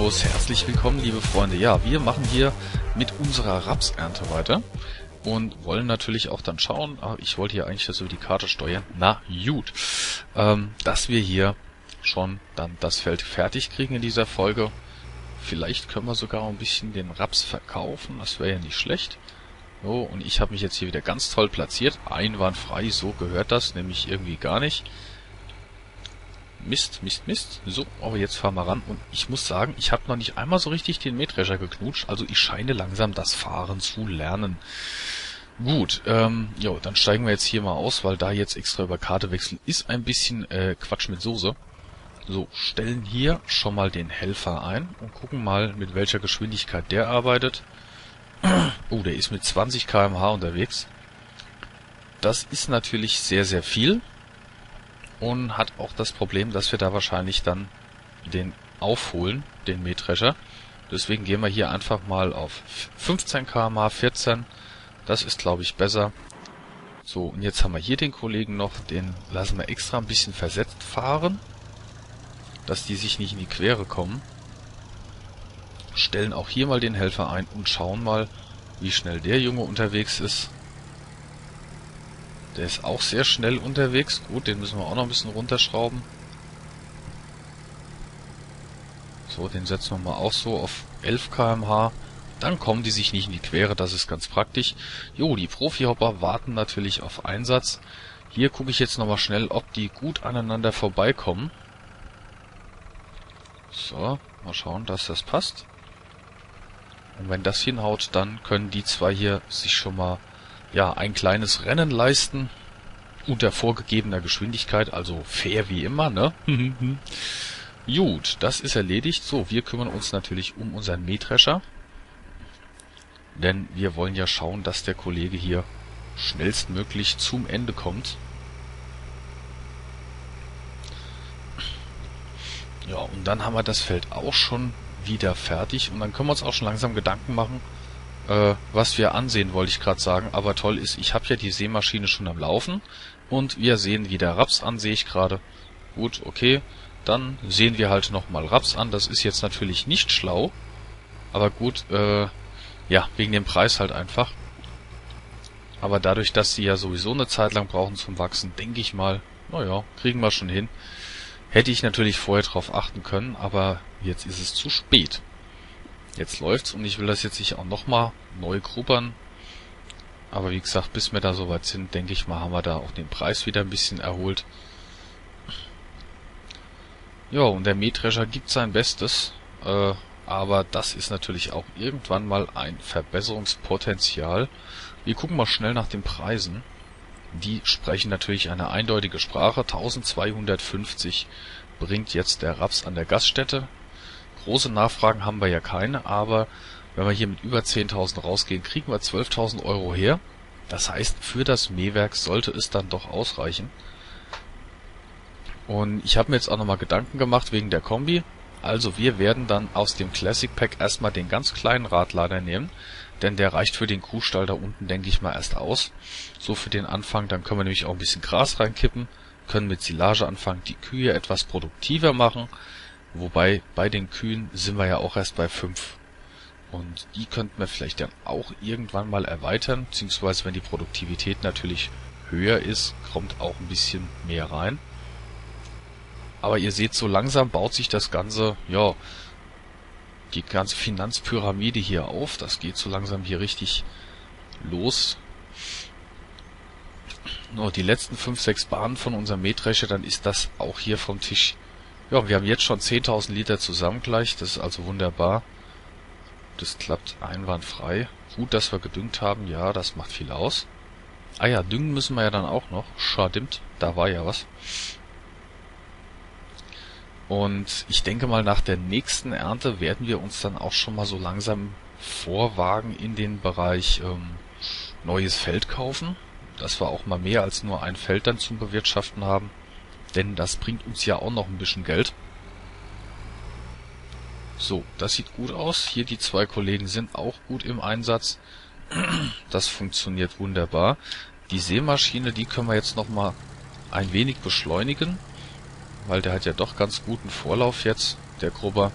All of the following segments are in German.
Servus, herzlich willkommen, liebe Freunde. Ja, wir machen hier mit unserer Rapsernte weiter und wollen natürlich auch dann schauen, ich wollte hier eigentlich das über die Karte steuern, na gut, dass wir hier schon dann das Feld fertig kriegen in dieser Folge. Vielleicht können wir sogar ein bisschen den Raps verkaufen, das wäre ja nicht schlecht. So, und ich habe mich jetzt hier wieder ganz toll platziert, einwandfrei, so gehört das, nämlich irgendwie gar nicht. Mist. So, aber jetzt fahren wir ran. Und ich muss sagen, ich habe noch nicht einmal so richtig den Mähdrescher geknutscht. Also ich scheine langsam das Fahren zu lernen. Gut, jo, dann steigen wir jetzt hier mal aus, weil da jetzt extra über Karte wechseln ist ein bisschen Quatsch mit Soße. So, stellen hier schon mal den Helfer ein und gucken mal, mit welcher Geschwindigkeit der arbeitet. Oh, der ist mit 20 km/h unterwegs. Das ist natürlich sehr, sehr viel. Und hat auch das Problem, dass wir da wahrscheinlich dann den aufholen, den Mähdrescher. Deswegen gehen wir hier einfach mal auf 15 km/h, 14. Das ist, glaube ich, besser. So, und jetzt haben wir hier den Kollegen noch. Den lassen wir extra ein bisschen versetzt fahren, dass die sich nicht in die Quere kommen. Stellen auch hier mal den Helfer ein und schauen mal, wie schnell der Junge unterwegs ist. Der ist auch sehr schnell unterwegs. Gut, den müssen wir auch noch ein bisschen runterschrauben. So, den setzen wir mal auch so auf 11 km/h. Dann kommen die sich nicht in die Quere, das ist ganz praktisch. Jo, die Profi-Hopper warten natürlich auf Einsatz. Hier gucke ich jetzt nochmal schnell, ob die gut aneinander vorbeikommen. So, mal schauen, dass das passt. Und wenn das hinhaut, dann können die zwei hier sich schon mal ein kleines Rennen leisten, unter vorgegebener Geschwindigkeit, also fair wie immer, ne? Gut, das ist erledigt. So, wir kümmern uns natürlich um unseren Mähdrescher, denn wir wollen ja schauen, dass der Kollege hier schnellstmöglich zum Ende kommt. Ja, und dann haben wir das Feld auch schon wieder fertig und dann können wir uns auch schon langsam Gedanken machen, was wir ansehen, wollte ich gerade sagen. Aber toll ist, ich habe ja die Sämaschine schon am Laufen und wir sehen wieder Raps an, sehe ich gerade. Gut, okay, dann sehen wir halt nochmal Raps an. Das ist jetzt natürlich nicht schlau, aber gut, wegen dem Preis halt einfach. Aber dadurch, dass sie ja sowieso eine Zeit lang brauchen zum Wachsen, denke ich mal, naja, kriegen wir schon hin. Hätte ich natürlich vorher drauf achten können, aber jetzt ist es zu spät. Jetzt läuft's und ich will das jetzt nicht auch nochmal neu grubbern. Aber wie gesagt, bis wir da soweit sind, denke ich mal, haben wir da auch den Preis wieder ein bisschen erholt. Ja, und der Mähdrescher gibt sein Bestes. Aber das ist natürlich auch irgendwann mal ein Verbesserungspotenzial. Wir gucken mal schnell nach den Preisen. Die sprechen natürlich eine eindeutige Sprache. 1250 bringt jetzt der Raps an der Gaststätte. Große Nachfragen haben wir ja keine, aber wenn wir hier mit über 10.000 rausgehen, kriegen wir 12.000 Euro her. Das heißt, für das Mähwerk sollte es dann doch ausreichen. Und ich habe mir jetzt auch nochmal Gedanken gemacht wegen der Kombi. Also wir werden dann aus dem Classic Pack erstmal den ganz kleinen Radlader nehmen, denn der reicht für den Kuhstall da unten, denke ich mal, erst aus. So für den Anfang, dann können wir nämlich auch ein bisschen Gras reinkippen, können mit Silage anfangen, die Kühe etwas produktiver machen. Wobei, bei den Kühen sind wir ja auch erst bei 5. Und die könnten wir vielleicht dann auch irgendwann mal erweitern, beziehungsweise wenn die Produktivität natürlich höher ist, kommt auch ein bisschen mehr rein. Aber ihr seht, so langsam baut sich das Ganze, die ganze Finanzpyramide hier auf. Das geht so langsam hier richtig los. Nur die letzten 5, 6 Bahnen von unserem Mähdrescher, dann ist das auch hier vom Tisch. Ja, wir haben jetzt schon 10.000 Liter zusammen gleich, das ist also wunderbar. Das klappt einwandfrei. Gut, dass wir gedüngt haben, ja, das macht viel aus. Ah ja, düngen müssen wir ja dann auch noch. Stimmt, da war ja was. Und ich denke mal, nach der nächsten Ernte werden wir uns dann auch schon mal so langsam vorwagen in den Bereich neues Feld kaufen. Dass wir auch mal mehr als nur ein Feld dann zum Bewirtschaften haben. Denn das bringt uns ja auch noch ein bisschen Geld. So, das sieht gut aus. Hier die zwei Kollegen sind auch gut im Einsatz. Das funktioniert wunderbar. Die Sämaschine, die können wir jetzt noch mal ein wenig beschleunigen, weil der hat ja doch ganz guten Vorlauf jetzt, der Grubber.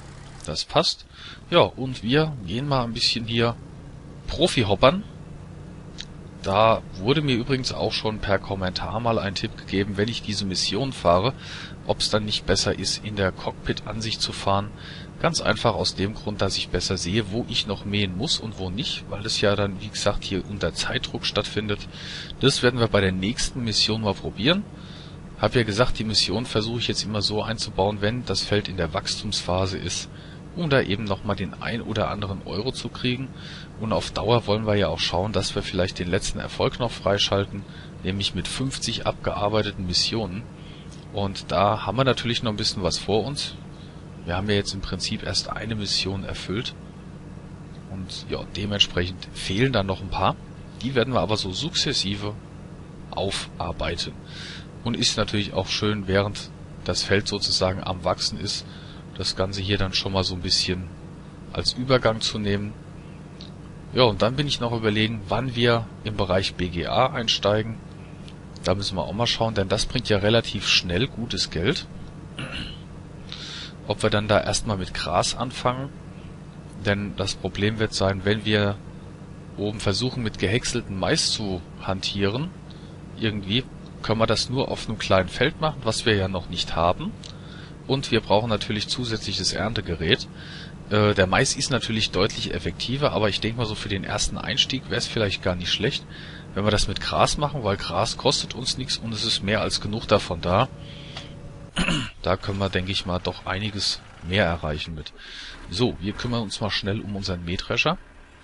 Das passt. Ja, und wir gehen mal ein bisschen hier Profi-hoppern. Da wurde mir übrigens auch schon per Kommentar mal ein Tipp gegeben, wenn ich diese Mission fahre, ob es dann nicht besser ist, in der Cockpit-Ansicht zu fahren. Ganz einfach aus dem Grund, dass ich besser sehe, wo ich noch mähen muss und wo nicht, weil es ja dann, wie gesagt, hier unter Zeitdruck stattfindet. Das werden wir bei der nächsten Mission mal probieren. Hab ja gesagt, die Mission versuche ich jetzt immer so einzubauen, wenn das Feld in der Wachstumsphase ist, um da eben nochmal den ein oder anderen Euro zu kriegen. Und auf Dauer wollen wir ja auch schauen, dass wir vielleicht den letzten Erfolg noch freischalten, nämlich mit 50 abgearbeiteten Missionen. Und da haben wir natürlich noch ein bisschen was vor uns. Wir haben ja jetzt im Prinzip erst eine Mission erfüllt. Und ja, dementsprechend fehlen dann noch ein paar. Die werden wir aber so sukzessive aufarbeiten. Und ist natürlich auch schön, während das Feld sozusagen am Wachsen ist, das Ganze hier dann schon mal so ein bisschen als Übergang zu nehmen. Ja, und dann bin ich noch überlegen, wann wir im Bereich BGA einsteigen. Da müssen wir auch mal schauen, denn das bringt ja relativ schnell gutes Geld. Ob wir dann da erstmal mit Gras anfangen, denn das Problem wird sein, wenn wir oben versuchen mit gehäckselten Mais zu hantieren, irgendwie können wir das nur auf einem kleinen Feld machen, was wir ja noch nicht haben. Und wir brauchen natürlich zusätzliches Erntegerät. Der Mais ist natürlich deutlich effektiver, aber ich denke mal so für den ersten Einstieg wäre es vielleicht gar nicht schlecht, wenn wir das mit Gras machen, weil Gras kostet uns nichts und es ist mehr als genug davon da. Da können wir, denke ich mal, doch einiges mehr erreichen mit. So, wir kümmern uns mal schnell um unseren Mähdrescher,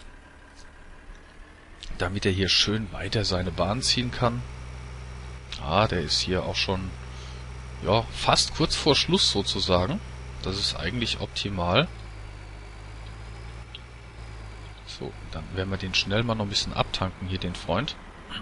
damit er hier schön weiter seine Bahn ziehen kann. Ah, der ist hier auch schon, ja, fast kurz vor Schluss sozusagen. Das ist eigentlich optimal. So, dann werden wir den schnell mal noch ein bisschen abtanken, hier den Freund.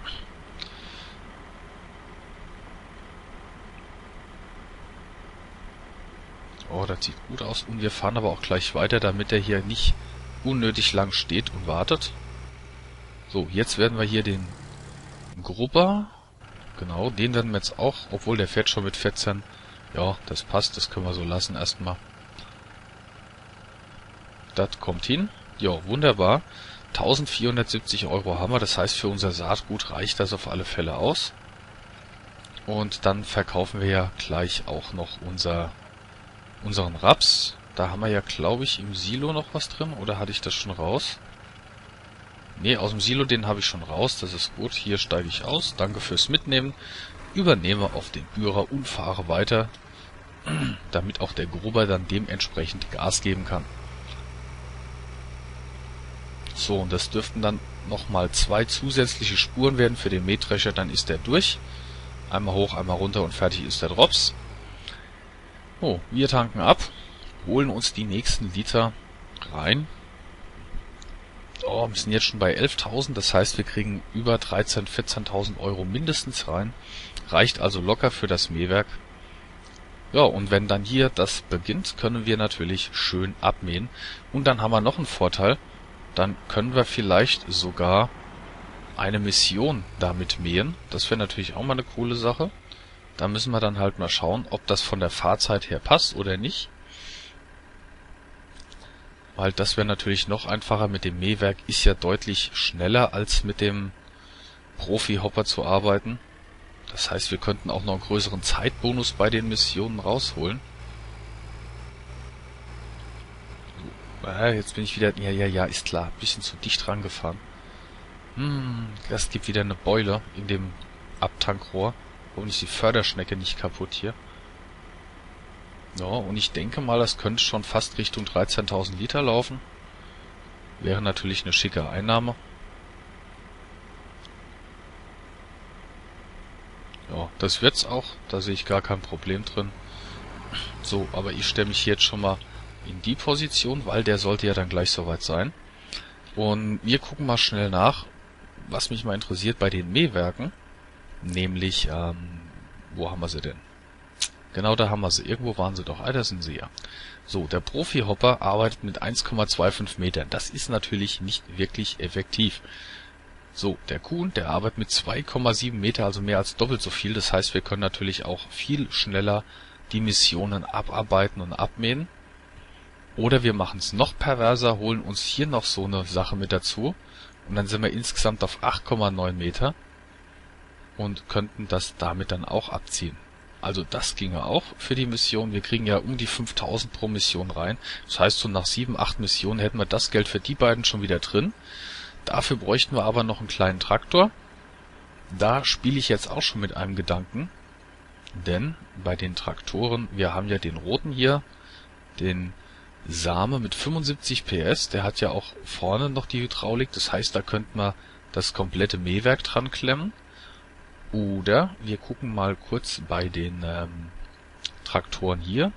Oh, das sieht gut aus. Und wir fahren aber auch gleich weiter, damit er hier nicht unnötig lang steht und wartet. So, jetzt werden wir hier den Grubber, genau, den werden wir jetzt auch, obwohl der fährt schon mit 14. Ja, das passt, das können wir so lassen erstmal. Das kommt hin. Ja, wunderbar. 1470 Euro haben wir, das heißt für unser Saatgut reicht das auf alle Fälle aus. Und dann verkaufen wir ja gleich auch noch unseren Raps. Da haben wir ja, glaube ich, im Silo noch was drin, oder hatte ich das schon raus? Ne, aus dem Silo, den habe ich schon raus, das ist gut. Hier steige ich aus, danke fürs Mitnehmen. Übernehme auf den Bührer und fahre weiter, damit auch der Grubber dann dementsprechend Gas geben kann. So, und das dürften dann nochmal 2 zusätzliche Spuren werden für den Mähdrescher, dann ist der durch. Einmal hoch, einmal runter und fertig ist der Drops. Oh, wir tanken ab, holen uns die nächsten Liter rein. Oh, wir sind jetzt schon bei 11.000, das heißt, wir kriegen über 13.000, 14.000 Euro mindestens rein. Reicht also locker für das Mähwerk. Ja, und wenn dann hier das beginnt, können wir natürlich schön abmähen. Und dann haben wir noch einen Vorteil, dann können wir vielleicht sogar eine Mission damit mähen. Das wäre natürlich auch mal eine coole Sache. Da müssen wir dann halt mal schauen, ob das von der Fahrzeit her passt oder nicht. Weil das wäre natürlich noch einfacher. Mit dem Mähwerk ist ja deutlich schneller als mit dem Profi-Hopper zu arbeiten. Das heißt, wir könnten auch noch einen größeren Zeitbonus bei den Missionen rausholen. Jetzt bin ich wieder... Ja, ist klar. Ein bisschen zu dicht rangefahren. Das gibt wieder eine Beule in dem Abtankrohr. Warum ist die Förderschnecke nicht kaputt hier? Ja, und ich denke mal, das könnte schon fast Richtung 13.000 Liter laufen. Wäre natürlich eine schicke Einnahme. Ja, das wird's auch. Da sehe ich gar kein Problem drin. So, aber ich stelle mich jetzt schon mal in die Position, weil der sollte ja dann gleich soweit sein. Und wir gucken mal schnell nach, was mich mal interessiert bei den Mähwerken. Nämlich, wo haben wir sie denn? Genau, da haben wir sie. Irgendwo waren sie doch. Da sind sie ja. So, der Profi-Hopper arbeitet mit 1,25 Metern. Das ist natürlich nicht wirklich effektiv. So, der Kuhn, der arbeitet mit 2,7 Meter, also mehr als doppelt so viel. Das heißt, wir können natürlich auch viel schneller die Missionen abarbeiten und abmähen. Oder wir machen es noch perverser, holen uns hier noch so eine Sache mit dazu. Und dann sind wir insgesamt auf 8,9 Meter und könnten das damit dann auch abziehen. Also das ginge auch für die Mission. Wir kriegen ja um die 5.000 pro Mission rein. Das heißt, so nach 7, 8 Missionen hätten wir das Geld für die beiden schon wieder drin. Dafür bräuchten wir aber noch einen kleinen Traktor. Da spiele ich jetzt auch schon mit einem Gedanken. Denn bei den Traktoren, wir haben ja den roten hier, den Same mit 75 PS. Der hat ja auch vorne noch die Hydraulik. Das heißt, da könnten wir das komplette Mähwerk dran klemmen. Oder wir gucken mal kurz bei den Traktoren hier.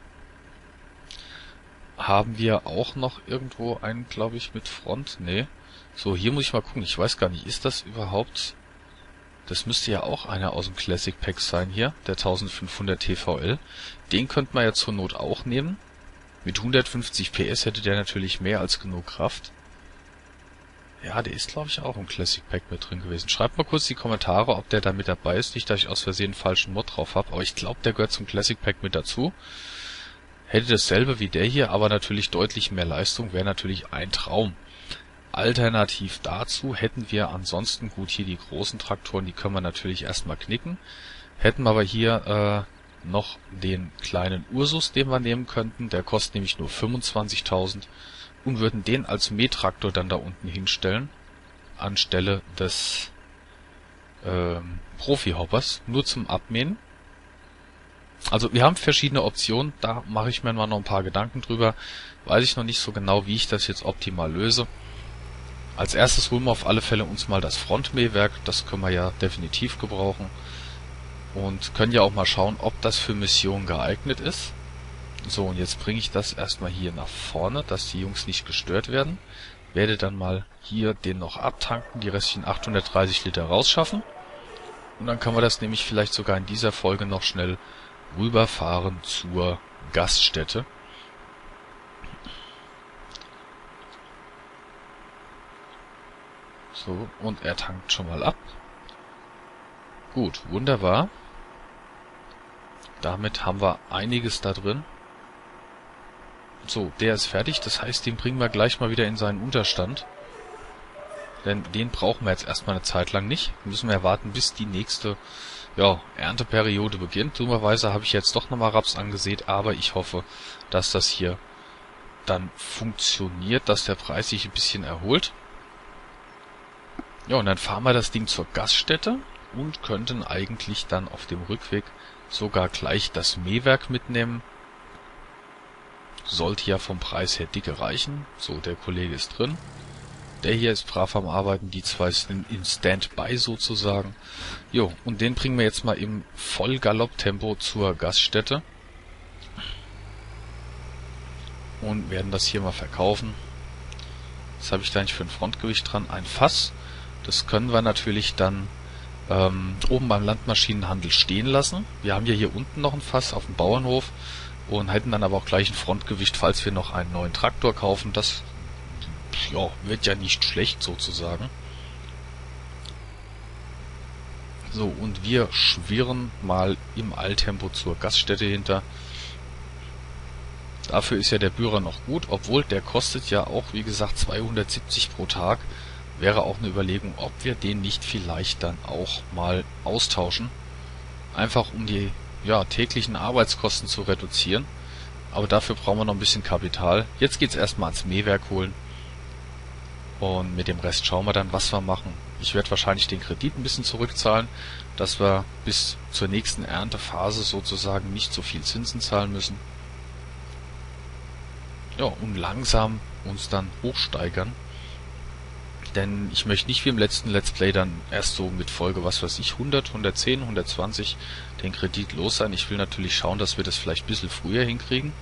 Haben wir auch noch irgendwo einen, glaube ich, mit Front? Nee. So, hier muss ich mal gucken. Ich weiß gar nicht, ist das überhaupt... Das müsste ja auch einer aus dem Classic Pack sein hier, der 1500 TVL. Den könnte man ja zur Not auch nehmen. Mit 150 PS hätte der natürlich mehr als genug Kraft. Ja, der ist, glaube ich, auch im Classic Pack mit drin gewesen. Schreibt mal kurz die Kommentare, ob der da mit dabei ist. Nicht, dass ich aus Versehen einen falschen Mod drauf habe, aber ich glaube, der gehört zum Classic Pack mit dazu. Hätte dasselbe wie der hier, aber natürlich deutlich mehr Leistung, wäre natürlich ein Traum. Alternativ dazu hätten wir ansonsten, gut, hier die großen Traktoren, die können wir natürlich erstmal knicken. Hätten wir aber hier noch den kleinen Ursus, den wir nehmen könnten. Der kostet nämlich nur 25.000. Und würden den als Mähtraktor dann da unten hinstellen, anstelle des Profi-Hoppers, nur zum Abmähen. Also wir haben verschiedene Optionen, da mache ich mir mal noch ein paar Gedanken drüber. Weiß ich noch nicht so genau, wie ich das jetzt optimal löse. Als erstes holen wir auf alle Fälle uns mal das Frontmähwerk, das können wir ja definitiv gebrauchen. Und können ja auch mal schauen, ob das für Missionen geeignet ist. So, und jetzt bringe ich das erstmal hier nach vorne, dass die Jungs nicht gestört werden. Werde dann mal hier den noch abtanken, die restlichen 830 Liter rausschaffen. Und dann kann man das nämlich vielleicht sogar in dieser Folge noch schnell rüberfahren zur Gaststätte. So, und er tankt schon mal ab. Gut, wunderbar. Damit haben wir einiges da drin. So, der ist fertig, das heißt, den bringen wir gleich mal wieder in seinen Unterstand. Denn den brauchen wir jetzt erstmal eine Zeit lang nicht. Müssen wir warten, bis die nächste Ernteperiode beginnt. Dummerweise habe ich jetzt doch nochmal Raps angesät, aber ich hoffe, dass das hier dann funktioniert, dass der Preis sich ein bisschen erholt. Ja, und dann fahren wir das Ding zur Gaststätte und könnten eigentlich dann auf dem Rückweg sogar gleich das Mähwerk mitnehmen. Sollte ja vom Preis her dicke reichen. So, der Kollege ist drin. Der hier ist brav am Arbeiten, die zwei sind in Standby sozusagen. Jo, und den bringen wir jetzt mal im Vollgalopp-Tempo zur Gaststätte. Und werden das hier mal verkaufen. Was habe ich da eigentlich für ein Frontgewicht dran? Ein Fass. Das können wir natürlich dann oben beim Landmaschinenhandel stehen lassen. Wir haben ja hier unten noch ein Fass auf dem Bauernhof und hätten dann aber auch gleich ein Frontgewicht, falls wir noch einen neuen Traktor kaufen. Das wird ja nicht schlecht sozusagen. So, und wir schwirren mal im Eiltempo zur Gaststätte hinter. Dafür ist ja der Bührer noch gut, obwohl der kostet ja auch, wie gesagt, 270 pro Tag. Wäre auch eine Überlegung, ob wir den nicht vielleicht dann auch mal austauschen. Einfach um die täglichen Arbeitskosten zu reduzieren. Aber dafür brauchen wir noch ein bisschen Kapital. Jetzt geht's erstmal ans Mähwerk holen. Und mit dem Rest schauen wir dann, was wir machen. Ich werde wahrscheinlich den Kredit ein bisschen zurückzahlen, dass wir bis zur nächsten Erntephase sozusagen nicht so viel Zinsen zahlen müssen. Ja, und langsam uns dann hochsteigern. Denn ich möchte nicht wie im letzten Let's Play dann erst so mit Folge, 100, 110, 120 den Kredit los sein. Ich will natürlich schauen, dass wir das vielleicht ein bisschen früher hinkriegen.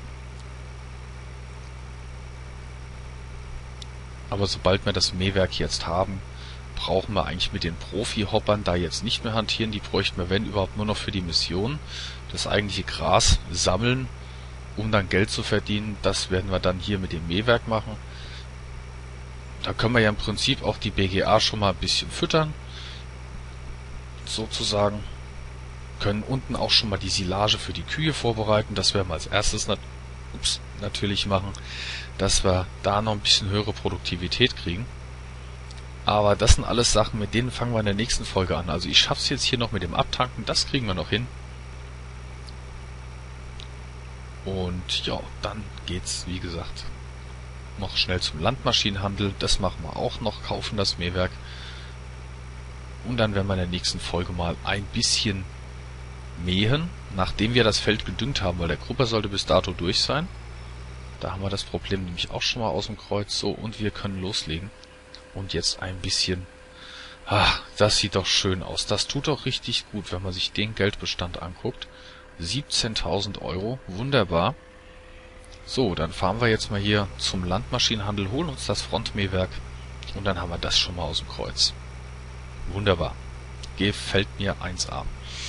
Aber sobald wir das Mähwerk jetzt haben, brauchen wir eigentlich mit den Profi-Hoppern da jetzt nicht mehr hantieren. Die bräuchten wir, wenn überhaupt, nur noch für die Mission. Das eigentliche Gras sammeln, um dann Geld zu verdienen, das werden wir dann hier mit dem Mähwerk machen. Da können wir ja im Prinzip auch die BGA schon mal ein bisschen füttern, sozusagen. Können unten auch schon mal die Silage für die Kühe vorbereiten. Das werden wir als erstes natürlich machen, dass wir da noch ein bisschen höhere Produktivität kriegen. Aber das sind alles Sachen, mit denen fangen wir in der nächsten Folge an. Also ich schaff's jetzt hier noch mit dem Abtanken, das kriegen wir noch hin. Und ja, dann geht's, wie gesagt, noch schnell zum Landmaschinenhandel. Das machen wir auch noch, kaufen das Mähwerk. Und dann werden wir in der nächsten Folge mal ein bisschen mähen, nachdem wir das Feld gedüngt haben, weil der Grupper sollte bis dato durch sein. Da haben wir das Problem nämlich auch schon mal aus dem Kreuz. So, und wir können loslegen. Und jetzt ein bisschen... das sieht doch schön aus. Das tut doch richtig gut, wenn man sich den Geldbestand anguckt. 17.000 Euro, wunderbar. So, dann fahren wir jetzt mal hier zum Landmaschinenhandel, holen uns das Frontmähwerk und dann haben wir das schon mal aus dem Kreuz. Wunderbar. Gefällt mir 1A.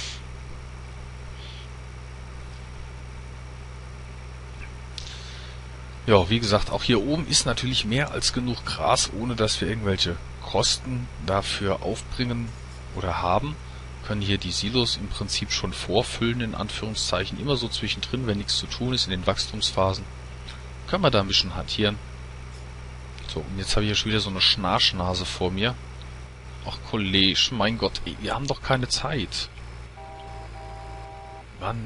Ja, wie gesagt, auch hier oben ist natürlich mehr als genug Gras, ohne dass wir irgendwelche Kosten dafür aufbringen oder haben. Können hier die Silos im Prinzip schon vorfüllen, in Anführungszeichen, immer so zwischendrin, wenn nichts zu tun ist in den Wachstumsphasen. Können wir da ein bisschen hantieren. So, und jetzt habe ich hier schon wieder so eine Schnarchnase vor mir. Ach, Kollege, mein Gott, ey, wir haben doch keine Zeit. Mann.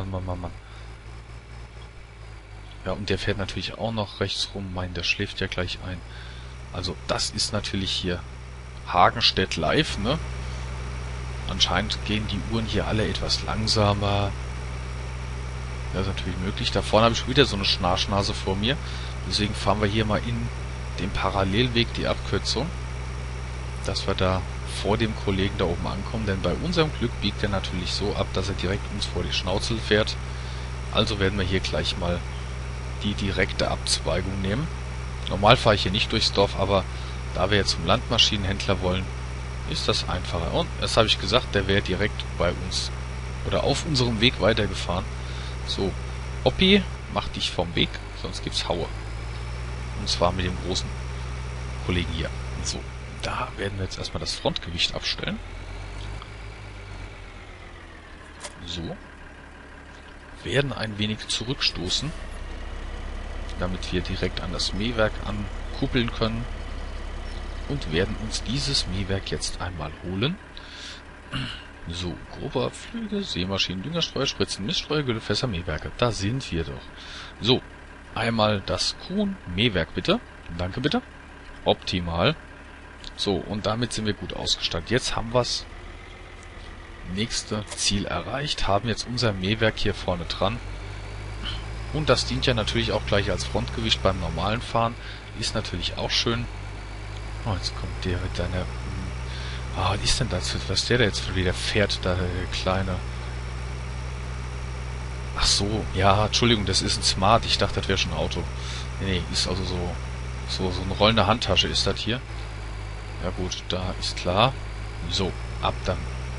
Ja, und der fährt natürlich auch noch rechts rum. Der schläft ja gleich ein. Also, das ist natürlich hier Hagenstedt live, ne? Anscheinend gehen die Uhren hier alle etwas langsamer. Das ist natürlich möglich. Da vorne habe ich schon wieder so eine Schnarchnase vor mir. Deswegen fahren wir hier mal in den Parallelweg, die Abkürzung, dass wir da vor dem Kollegen da oben ankommen. Denn bei unserem Glück biegt er natürlich so ab, dass er direkt uns vor die Schnauze fährt. Also werden wir hier gleich mal die direkte Abzweigung nehmen. Normal fahre ich hier nicht durchs Dorf, aber da wir jetzt zum Landmaschinenhändler wollen, ist das einfacher. Und das habe ich gesagt, der wäre direkt bei uns oder auf unserem Weg weitergefahren. So, Oppi, mach dich vom Weg, sonst gibt's Haue. Und zwar mit dem großen Kollegen hier. So, da werden wir jetzt erstmal das Frontgewicht abstellen. So. Werden ein wenig zurückstoßen, damit wir direkt an das Mähwerk ankuppeln können. Und werden uns dieses Mähwerk jetzt einmal holen. So, grober Pflüge, Sämaschinen, Düngerstreuer, Spritzen, Miststreuer, Güllefässer, Mähwerke. Da sind wir doch. So, einmal das Kuhn-Mähwerk bitte. Danke bitte. Optimal. So, und damit sind wir gut ausgestattet. Jetzt haben wir das nächste Ziel erreicht, haben jetzt unser Mähwerk hier vorne dran. Und das dient ja natürlich auch gleich als Frontgewicht beim normalen Fahren. Ist natürlich auch schön. Oh, jetzt kommt der mit seiner... was ist denn das? Was ist der da jetzt wieder fährt, da der Kleine? Ach so, ja, Entschuldigung, das ist ein Smart. Ich dachte, das wäre schon ein Auto. Nee, ist also so eine rollende Handtasche ist das hier. Ja gut, da ist klar. So, ab dann.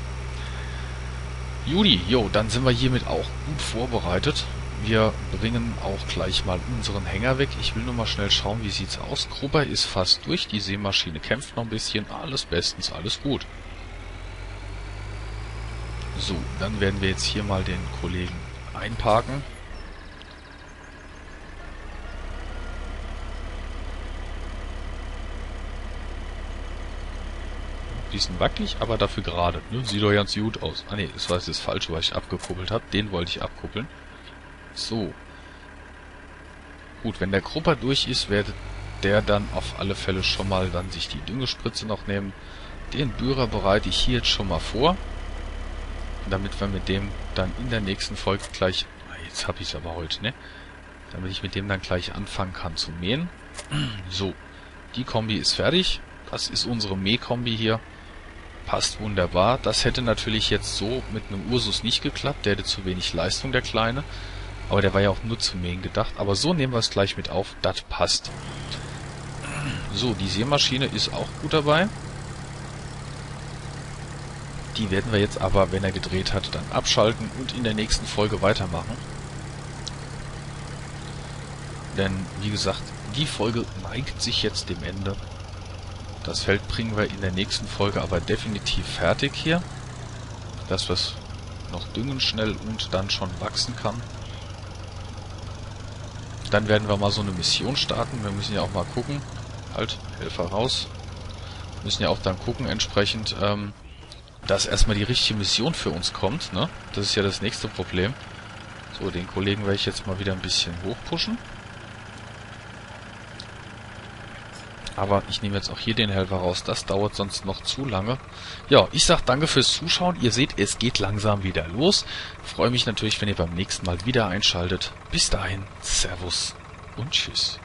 Judy, jo, dann sind wir hiermit auch gut vorbereitet. Wir bringen auch gleich mal unseren Hänger weg. Ich will nur mal schnell schauen, wie sieht's aus. Grubber ist fast durch, die Sämaschine kämpft noch ein bisschen. Alles bestens, alles gut. So, dann werden wir jetzt hier mal den Kollegen einparken. Bisschen wackelig, aber dafür gerade. Ne? Sieht doch ganz gut aus. Ah ne, das war jetzt falsch, weil ich abgekuppelt habe. Den wollte ich abkuppeln. So. Gut, wenn der Grupper durch ist, wird der dann auf alle Fälle schon mal dann sich die Düngespritze noch nehmen. Den Bührer bereite ich hier jetzt schon mal vor. Damit wir mit dem dann in der nächsten Folge gleich... Jetzt habe ich es aber heute, ne? Damit ich mit dem dann gleich anfangen kann zu mähen. So. Die Kombi ist fertig. Das ist unsere Mähkombi hier. Passt wunderbar. Das hätte natürlich jetzt so mit einem Ursus nicht geklappt. Der hätte zu wenig Leistung, der Kleine. Aber der war ja auch nur zum Mähen gedacht. Aber so nehmen wir es gleich mit auf. Das passt. So, die Sämaschine ist auch gut dabei. Die werden wir jetzt aber, wenn er gedreht hat, dann abschalten und in der nächsten Folge weitermachen. Denn, wie gesagt, die Folge neigt sich jetzt dem Ende. Das Feld bringen wir in der nächsten Folge aber definitiv fertig hier. Dass wir es noch düngen schnell und dann schon wachsen kann. Dann werden wir mal so eine Mission starten. Wir müssen ja auch mal gucken. Halt, Helfer raus. Wir müssen ja auch dann gucken entsprechend, dass erstmal die richtige Mission für uns kommt, ne? Das ist ja das nächste Problem. So, den Kollegen werde ich jetzt mal wieder ein bisschen hochpushen. Aber ich nehme jetzt auch hier den Helfer raus. Das dauert sonst noch zu lange. Ja, ich sag danke fürs Zuschauen. Ihr seht, es geht langsam wieder los. Freue mich natürlich, wenn ihr beim nächsten Mal wieder einschaltet. Bis dahin, Servus und Tschüss.